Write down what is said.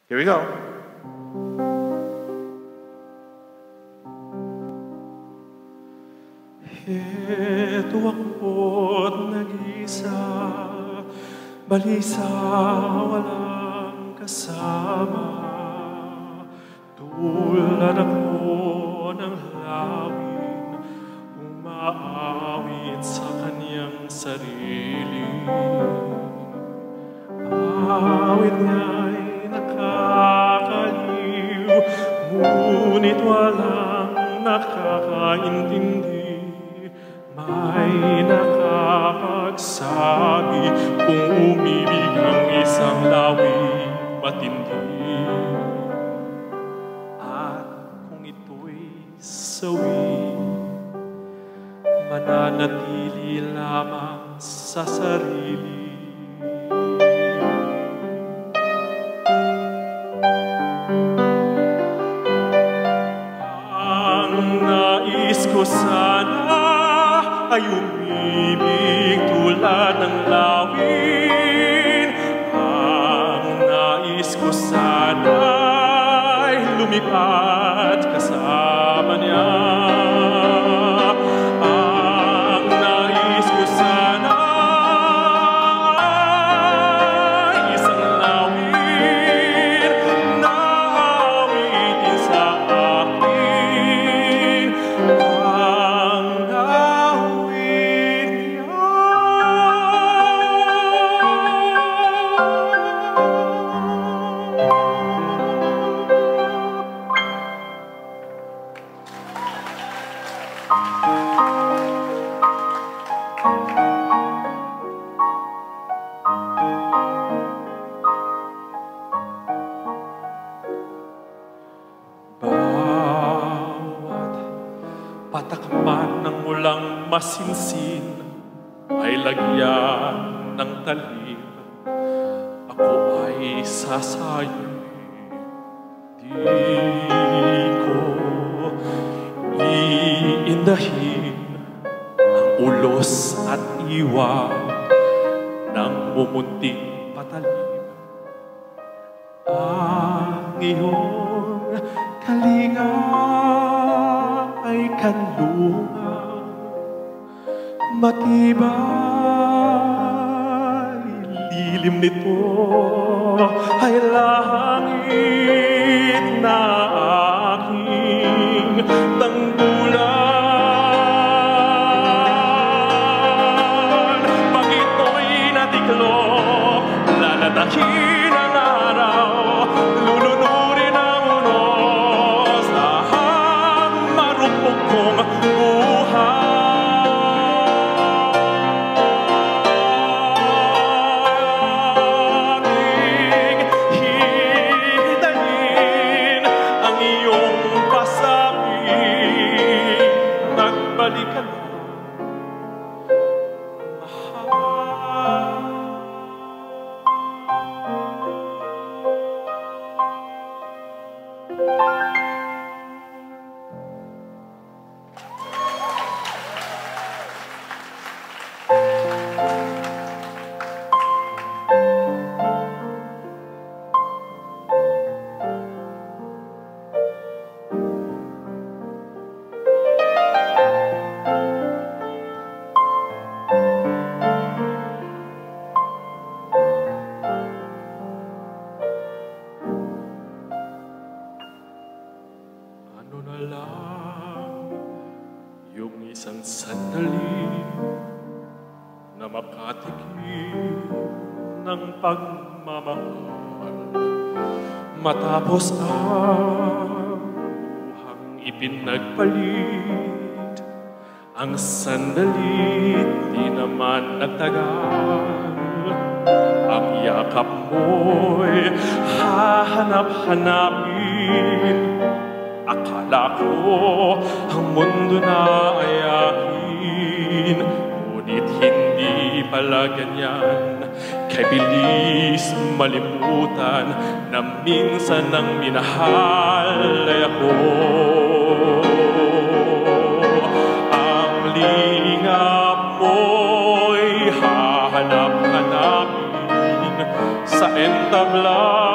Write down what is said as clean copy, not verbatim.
Here we go. Ito ako't nag-isa, balisa walang kasama. Tulad ako ng lawin, umaawit sa kanyang sarili. Awit niya'y nakakaliw, ngunit walang nakakaintindi. May nakakagsabi kung umibig ang isang lawin matindi. At kung ito'y sawi, mananatili lamang sa sarili. Ang nais ko sana ay umibig tulad ng lawin. Ang nais ko sana ay lumipad kasama niya. Ang nais ko sana ay isang lawin na awitin sa akin. Patakman ng mulang masinsin ay lagyan ng talim. Ako ay sasayin, di ko iindahin ang ulos at iwan ng mumunting patalim. Ang iyong kalinga ay kanlungan, matibay, lilim nito ay langit na aking tanggulan. Pag ito'y natiklop, lalatakin ang araw, lulunurin ang unos na marupok kong buhay. Hidayin ang iyong pasabi, magbalik ka na, mahal. Ano na lang yung isang sandali na makatikim ng pagmamahal, matapos ang buhang ipinagpalit. Ang sandalit di naman nagtagal, ang yakap mo'y hahanap-hanapin. Akala ko ang mundo na ay akin, ngunit hindi pala ganyan. Kay bilis malimutan na minsan ang minahal ay ako. Ang lingap mo'y hahanap-hanapin sa entabla